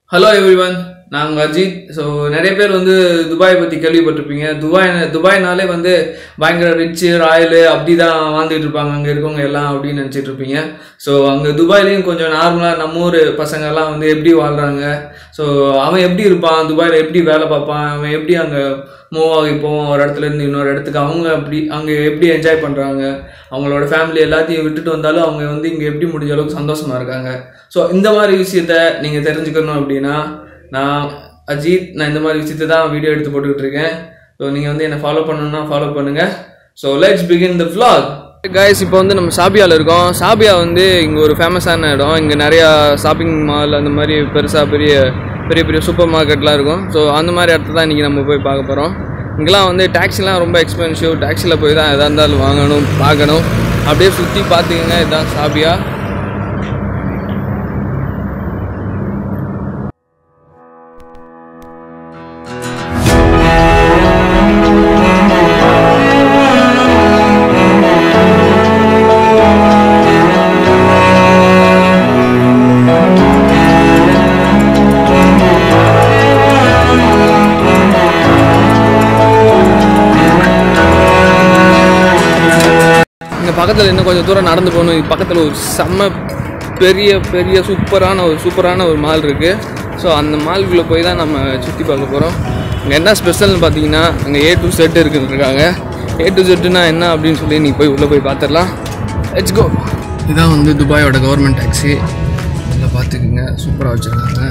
Hello everyone, நான் Ajith. So நிறைய பேர் வந்து துபாய் பற்றி கேள்விப்பட்டிருப்பீங்க. துபாய்னாலே வந்து பயங்கர ரிச்சு ராயலு அப்படி தான் வாழ்ந்துட்டு இருப்பாங்க அங்கே இருக்கவங்க எல்லாம் அப்படின்னு நினச்சிட்டு இருப்பீங்க. ஸோ அங்கே துபாய்லேயும் கொஞ்சம் நார்மலாக நம்ம ஊர் பசங்கள்லாம் வந்து எப்படி வாழ்கிறாங்க, ஸோ அவன் எப்படி இருப்பான், துபாயில் எப்படி வேலை பார்ப்பான், அவன் எப்படி அங்கே மூவ் ஆகி போவான் ஒரு இடத்துலேருந்து இன்னொரு இடத்துக்கு, அவங்க அப்படி அங்கே எப்படி என்ஜாய் பண்ணுறாங்க, அவங்களோட ஃபேமிலி எல்லாத்தையும் விட்டுட்டு வந்தாலும் அவங்க வந்து இங்கே எப்படி முடிஞ்ச அளவுக்கு சந்தோஷமாக இருக்காங்க. ஸோ இந்த மாதிரி விஷயத்த நீங்கள் தெரிஞ்சுக்கணும் அப்படின்னா நான் அஜித், நான் இந்த மாதிரி விஷயத்தை தான் வீடியோ எடுத்து போட்டுக்கிட்டு இருக்கேன். ஸோ நீங்கள் வந்து என்னை ஃபாலோ பண்ணணுன்னா ஃபாலோ பண்ணுங்கள். So let's begin the vlog. Guys, இப்போ வந்து நம்ம சாபியாவில் இருக்கோம். சாபியா வந்து இங்கே ஒரு ஃபேமஸான இடம். இங்கே நிறையா ஷாப்பிங் மால் அந்த மாதிரி பெரிய பெரிய சூப்பர் மார்க்கெட்லாம் இருக்கும். ஸோ அந்த மாதிரி இடத்துல தான் இன்றைக்கி நம்ம போய் பார்க்க போகிறோம். இங்கெல்லாம் வந்து டாக்ஸிலாம் ரொம்ப எக்ஸ்பென்சிவ். டாக்ஸியில் போய் தான் எதாக இருந்தாலும் வாங்கணும், பார்க்கணும். அப்படியே சுற்றி பார்த்துக்கங்க. இதுதான் சாபியா. பக்கத்தில் இன்னும் கொஞ்சம் தூரம் நடந்து போகணும். பக்கத்தில் ஒரு செம்ம பெரிய சூப்பரான ஒரு மால் இருக்குது. ஸோ அந்த மால்குள்ளே போய் தான் நம்ம சுற்றி பார்க்க போகிறோம். இங்கே என்ன ஸ்பெஷல்னு பார்த்தீங்கன்னா அங்கே A to Z இருக்குன்னுருக்காங்க. A to Zனா என்ன அப்படின்னு சொல்லி நீங்கள் போய் உள்ளே போய் பார்த்துடலாம். Let's go. இதுதான் வந்து துபாயோட கவர்மெண்ட் டாக்ஸி. நல்லா பார்த்துக்குங்க, சூப்பராக வச்சுருக்காங்க.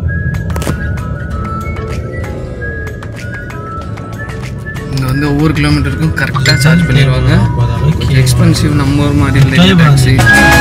இங்கே வந்து ஒவ்வொரு கிலோமீட்டருக்கும் கரெக்டாக சார்ஜ் பண்ணிடுவாங்க. எக்ஸ்பென்சிவ் நம்ம ஒரு மாதிரி இல்லை டாக்ஸி.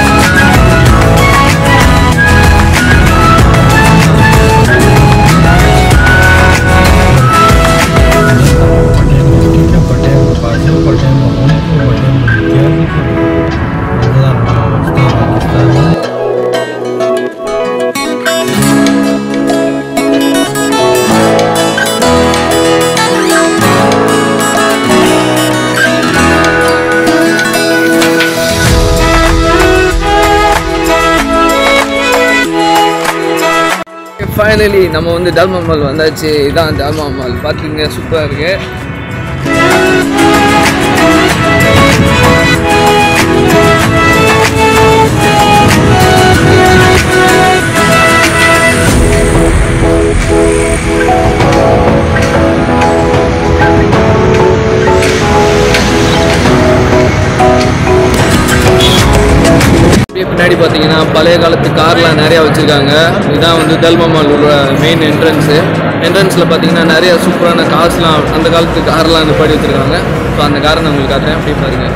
ஃபைனலி நம்ம வந்து டால்மா மால் வந்தாச்சு. இதான் டால்மா மால். பார்த்துங்க, சூப்பராக இருக்கு. பின்னாடி பார்த்தீங்கன்னா பழைய காலத்து கார்லாம் நிறையா வச்சுருக்காங்க. இதுதான் வந்து டால்மா மால் உள்ள மெயின் என்ட்ரன்ஸில் பார்த்தீங்கன்னா நிறைய சூப்பரான கார்ஸ்லாம், அந்த காலத்து கார்லாம் நிப்பாடி வச்சுருக்காங்க. ஸோ அந்த காரை நான் உங்களுக்கு காட்டுறேன், அப்படி பாருங்கள்.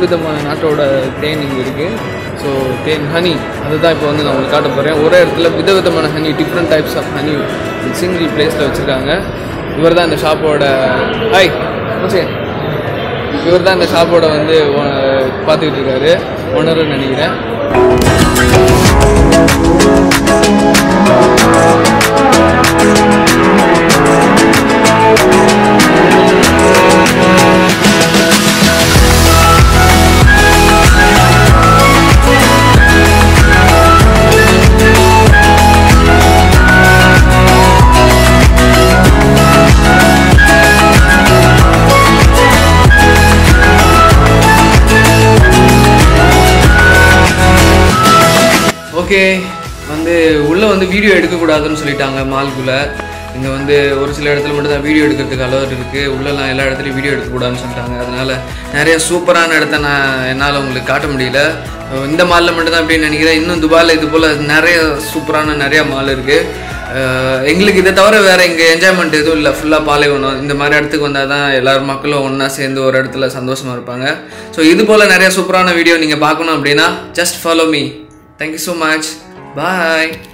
விதமான நாட்டோட தேன் இங்கே இருக்குது. ஸோ தேன் ஹனி அதுதான் இப்போ வந்து நான் உங்களுக்கு காட்ட போகிறேன். ஒரே இடத்துல விதவிதமான honey, different types of honey single பிளேஸில் வச்சுருக்காங்க. இவர் தான் இந்த ஷாப்போட இவர் தான் இந்த ஷாப்போட வந்து பார்த்துக்கிட்டு இருக்காரு, ஓனர்னு நினைக்கிறேன். ஓகே, வந்து உள்ளே வந்து வீடியோ எடுக்கக்கூடாதுன்னு சொல்லிட்டாங்க மால்குள்ளே. இங்கே வந்து ஒரு சில இடத்துல மட்டும் தான் வீடியோ எடுக்கிறதுக்கு அலோட் இருக்குது. உள்ளெல்லாம் எல்லா இடத்துலையும் வீடியோ எடுக்கக்கூடாதுன்னு சொல்லிட்டாங்க. அதனால் நிறைய சூப்பரான இடத்த என்னால் உங்களுக்கு காட்ட முடியல. இந்த மாலில் மட்டும்தான் அப்படின்னு நினைக்கிறேன். இன்னும் துபாயில் இது போல் நிறைய சூப்பரான நிறையா மால் இருக்குது. எங்களுக்கு இதை தவிர வேறு இங்கே என்ஜாய்மெண்ட் எதுவும் இல்லை. ஃபுல்லாக பாலைவனம். இந்த மாதிரி இடத்துக்கு வந்தால் தான் எல்லாரும் மக்களும் ஒன்றா சேர்ந்து ஒரு இடத்துல சந்தோஷமாக இருப்பாங்க. ஸோ இது போல் நிறைய சூப்பரான வீடியோ நீங்கள் பார்க்கணும் அப்படின்னா just follow me. Thank you so much. Bye.